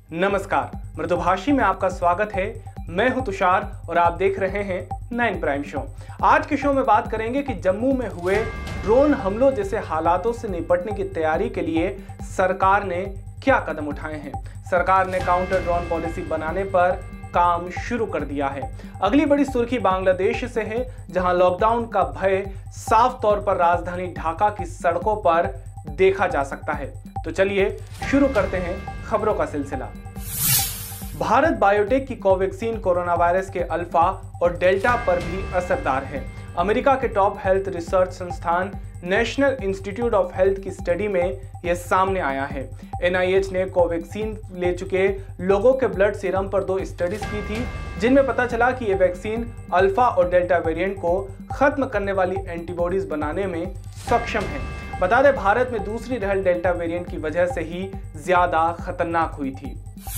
नमस्कार, मृदुभाषी में आपका स्वागत है। मैं हूं तुषार और आप देख रहे हैं 9 प्राइम शो। आज के शो में बात करेंगे कि जम्मू में हुए ड्रोन हमलों जैसे हालातों से निपटने की तैयारी के लिए सरकार ने क्या कदम उठाए हैं। सरकार ने काउंटर ड्रोन पॉलिसी बनाने पर काम शुरू कर दिया है। अगली बड़ी सुर्खी बांग्लादेश से है, जहां लॉकडाउन का भय साफ तौर पर राजधानी ढाका की सड़कों पर देखा जा सकता है। तो चलिए शुरू करते हैं खबरों का सिलसिला। भारत बायोटेक की कोवैक्सीन कोरोना वायरस के अल्फा और डेल्टा पर भी असरदार है। अमेरिका के टॉप हेल्थ रिसर्च संस्थान नेशनल इंस्टीट्यूट ऑफ हेल्थ की स्टडी में यह सामने आया है। NIH ने कोवैक्सीन ले चुके लोगों के ब्लड सीरम पर 2 स्टडीज की थी, जिनमें पता चला कि यह वैक्सीन अल्फा और डेल्टा वेरिएंट को खत्म करने वाली एंटीबॉडीज बनाने में सक्षम है। बता दें, भारत में दूसरी लहर डेल्टा वेरिएंट की वजह से ही ज्यादा खतरनाक हुई थी।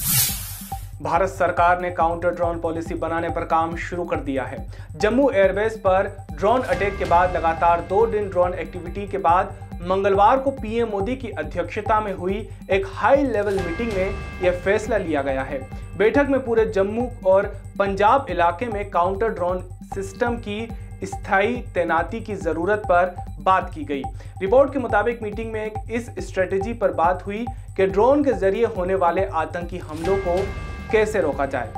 भारत सरकार ने काउंटर ड्रोन पॉलिसी बनाने पर काम शुरू कर दिया है। जम्मू एयरबेस पर ड्रोन अटैक के बाद लगातार 2 दिन ड्रोन एक्टिविटी के बाद मंगलवार को PM मोदी की अध्यक्षता में हुई एक हाई लेवल मीटिंग में यह फैसला लिया गया है। बैठक में पूरे जम्मू और पंजाब इलाके में काउंटर ड्रोन सिस्टम की स्थायी तैनाती की जरूरत पर बात की गई। रिपोर्ट के मुताबिक मीटिंग में इस स्ट्रेटेजी पर बात हुई कि ड्रोन के जरिए होने वाले आतंकी हमलों को कैसे रोका जाए।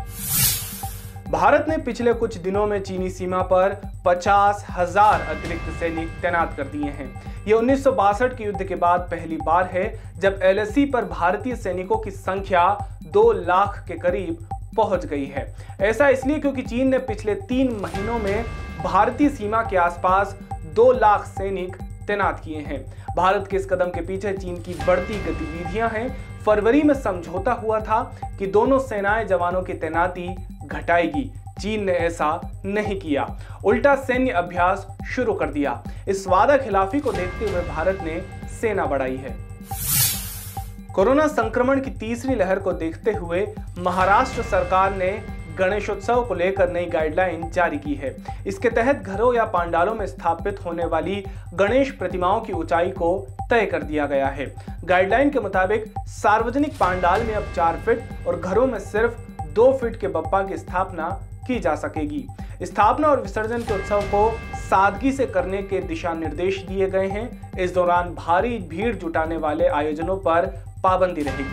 भारत ने पिछले कुछ दिनों में चीनी सीमा पर 50,000 अतिरिक्त सैनिक तैनात कर दिए हैं। यह 1962 के युद्ध के बाद पहली बार है जब LAC पर भारतीय सैनिकों की संख्या 2 लाख के करीब पहुंच गई है। ऐसा इसलिए क्योंकि चीन ने पिछले 3 महीनों में भारतीय सीमा के आसपास 2 लाख सैनिक तैनात किए हैं। भारत के इस कदम के पीछे चीन की बढ़ती गतिविधियां हैं। फरवरी में समझौता हुआ था कि दोनों सेनाएं जवानों की तैनाती घटाएगी। चीन ने ऐसा नहीं किया, उल्टा सैन्य अभ्यास शुरू कर दिया। इस वादा खिलाफी को देखते हुए भारत ने सेना बढ़ाई है। कोरोना संक्रमण की तीसरी लहर को देखते हुए महाराष्ट्र सरकार ने गणेशोत्सव को लेकर नई गाइडलाइन जारी की है। इसके तहत घरों या पंडालों में स्थापित होने वाली गणेश प्रतिमाओं की ऊंचाई को तय कर दिया गया है। गाइडलाइन के मुताबिक सार्वजनिक पंडाल में अब 4 फीट और घरों में सिर्फ 2 फीट के बप्पा की स्थापना की जा सकेगी। स्थापना और विसर्जन के उत्सव को सादगी से करने के दिशा निर्देश दिए गए हैं। इस दौरान भारी भीड़ जुटाने वाले आयोजनों पर पाबंदी रहेगी।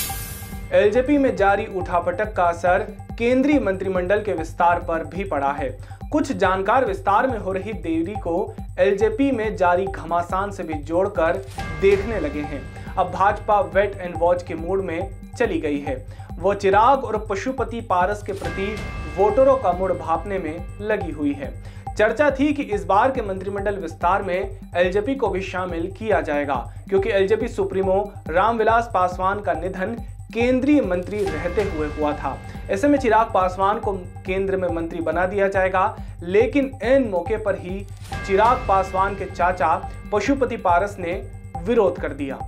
LJP में जारी उठापटक का असर केंद्रीय मंत्रिमंडल के विस्तार पर भी पड़ा है। कुछ जानकार विस्तार में हो रही देरी को LJP में जारी घमासान से भी जोड़कर देखने लगे हैं। अब भाजपा वेट एंड वॉच के मूड में चली गई है। वो चिराग और पशुपति पारस के प्रति वोटरों का मूड भांपने में लगी हुई है। चर्चा थी कि इस बार के मंत्रिमंडल विस्तार में LJP को भी शामिल किया जाएगा, क्योंकि LJP सुप्रीमो रामविलास पासवान का निधन केंद्रीय मंत्री रहते हुए हुआ था। ऐसे में चिराग पासवान को केंद्र में मंत्री बना दिया जाएगा, लेकिन ऐन मौके पर ही चिराग पासवान के चाचा पशुपति पारस ने विरोध कर दिया।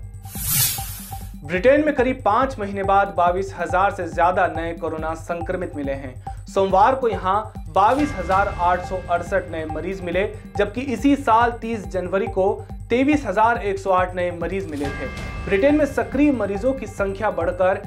ब्रिटेन में करीब 5 महीने बाद 22,000 से ज्यादा नए कोरोना संक्रमित मिले हैं। सोमवार को यहां 22,868 नए मरीज मिले, जबकि इसी साल 30 जनवरी को 23,108 नए मरीज मिले थे। ब्रिटेन में सक्रिय मरीजों की संख्या बढ़कर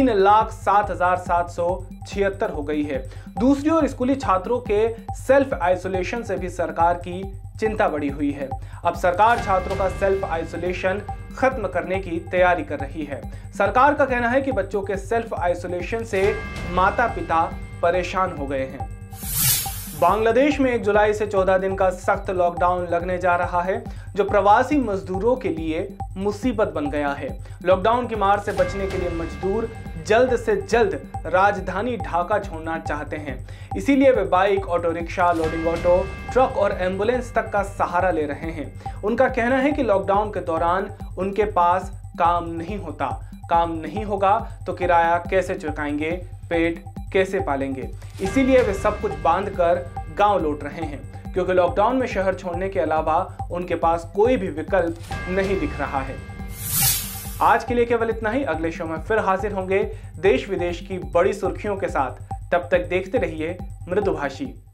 3,07,776 हो गई है। दूसरी ओर स्कूली छात्रों के सेल्फ आइसोलेशन से भी सरकार की चिंता बढ़ी हुई है। अब सरकार छात्रों का सेल्फ आइसोलेशन खत्म करने की तैयारी कर रही है। सरकार का कहना है कि बच्चों के सेल्फ आइसोलेशन से माता पिता परेशान हो गए हैं। बांग्लादेश में 1 जुलाई से 14 दिन का सख्त लॉकडाउन लगने जा रहा है, जो प्रवासी मजदूरों के लिए मुसीबत बन गया है। लॉकडाउन की मार से बचने के लिए मजदूर जल्द से जल्द राजधानी ढाका छोड़ना चाहते हैं। इसीलिए वे bike, auto rickshaw, loading auto, truck और एम्बुलेंस तक का सहारा ले रहे हैं। उनका कहना है कि लॉकडाउन के दौरान उनके पास काम नहीं होता। काम नहीं होगा तो किराया कैसे चुकाएंगे, पेट कैसे पालेंगे। इसीलिए वे सब कुछ बांध कर गांव लौट रहे हैं, क्योंकि लॉकडाउन में शहर छोड़ने के अलावा उनके पास कोई भी विकल्प नहीं दिख रहा है। आज के लिए केवल इतना ही। अगले शो में फिर हाजिर होंगे देश विदेश की बड़ी सुर्खियों के साथ। तब तक देखते रहिए मृदुभाषी।